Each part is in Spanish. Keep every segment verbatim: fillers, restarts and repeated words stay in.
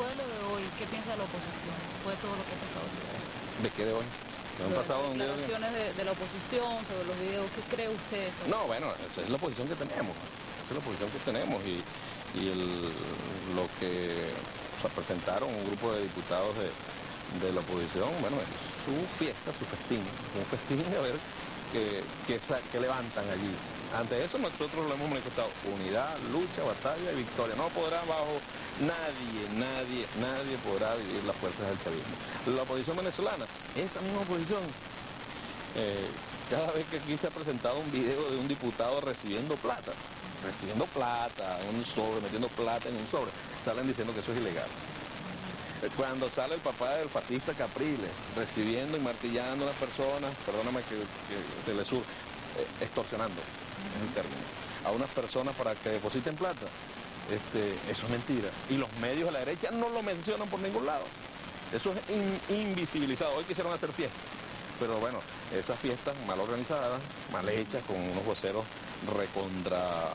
de lo de hoy, ¿qué piensa la oposición después de todo lo que ha pasado el día de hoy? ¿De qué de hoy? ¿No han Sobre pasado las un día de... declaraciones de, de la oposición, sobre los videos, ¿qué cree usted? No, bueno, esa es la posición que tenemos, esa es la posición que tenemos y, y el, lo que o sea, presentaron un grupo de diputados de, de la oposición, bueno, es su fiesta, su festín, un festín a ver qué que, que levantan allí. Ante eso nosotros lo hemos manifestado, unidad, lucha, batalla y victoria. No podrá bajo nadie, nadie, nadie podrá dividir las fuerzas del chavismo. La oposición venezolana, esa misma oposición, eh, cada vez que aquí se ha presentado un video de un diputado recibiendo plata, recibiendo plata, un sobre, metiendo plata en un sobre, salen diciendo que eso es ilegal. Cuando sale el papá del fascista Capriles, recibiendo y martillando a unas personas, perdóname que, que te le sur, eh, extorsionando, es el término, a unas personas para que depositen plata, este, eso es mentira. Y los medios de la derecha no lo mencionan por ningún lado. Eso es in, invisibilizado. Hoy quisieron hacer fiestas, pero bueno, esas fiestas mal organizadas, mal hechas, con unos voceros recontra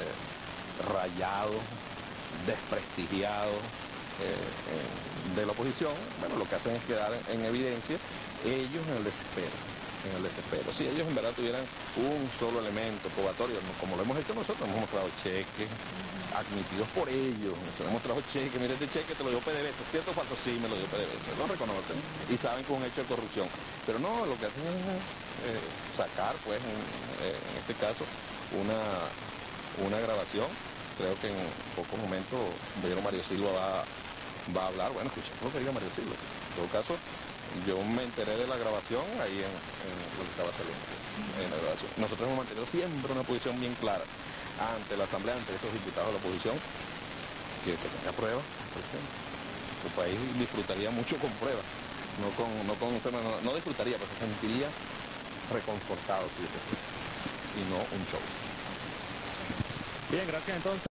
eh, rayados, desprestigiados, Eh, eh, de la oposición, bueno, lo que hacen es quedar en evidencia ellos en el desespero, en el desespero. Si ellos en verdad tuvieran un solo elemento probatorio, como lo hemos hecho nosotros, hemos mostrado cheques admitidos por ellos, nos hemos mostrado cheques, mire este cheque te lo dio P D V S A, ¿cierto o falso? Sí, me lo dio P D V S A, lo reconocen y saben que es un hecho de corrupción, pero no, lo que hacen es eh, sacar, pues, en, eh, en este caso, una, una grabación. Creo que en pocos momentos Pedro Mario Silva va va a hablar, bueno, escuchemos lo que diga Mario Silva. En todo caso, yo me enteré de la grabación ahí en, en lo que estaba saliendo, en la grabación. Nosotros hemos mantenido siempre una posición bien clara ante la Asamblea, ante esos diputados de la oposición, que, que tenga pruebas, por ejemplo. El país disfrutaría mucho con pruebas, no con, no con, no, no disfrutaría, pero se sentiría reconfortado, fíjate, y no un show. Bien, gracias entonces.